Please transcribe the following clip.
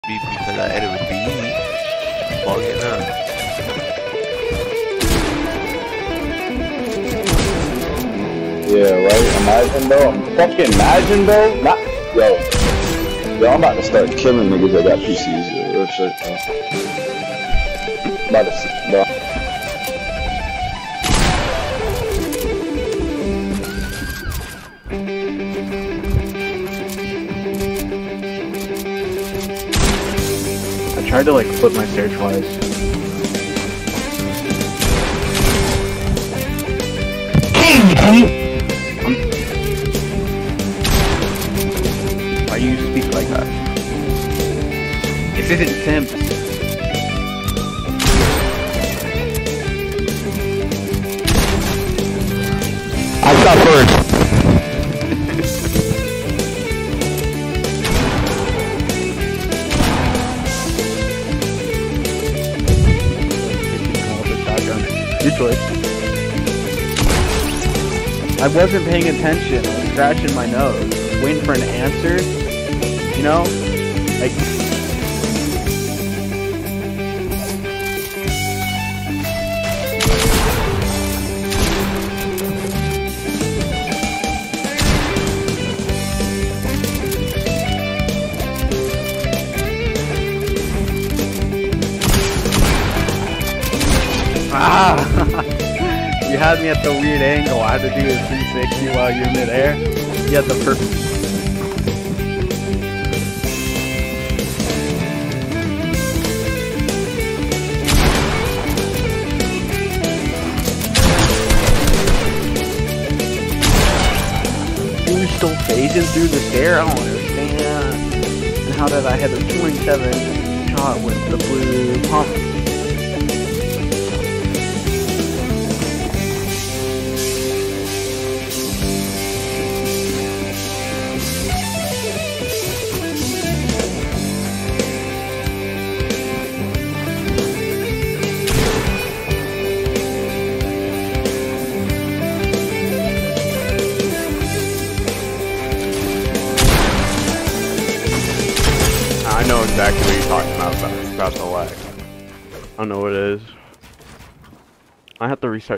because I edit with BE. Bugging up. Yeah, right? Imagine though. Fucking imagine though. Not yo. Yo, I'm about to start killing niggas that got PCs. Yo, real shit, bro. About to see, bro. I tried to like flip my stairs twice. Why do you speak like that? This isn't Sims. I shot first. Your choice. I wasn't paying attention. I was scratching my nose, waiting for an answer. You know, like. Ah! You had me at the weird angle. I had to do a 360 while you're midair. You had the perfect. You were still phasing through the stair? I don't understand. And how did I hit a 27 shot with the blue pump? I know exactly what you're talking about the lag. I don't know what it is. I have to restart.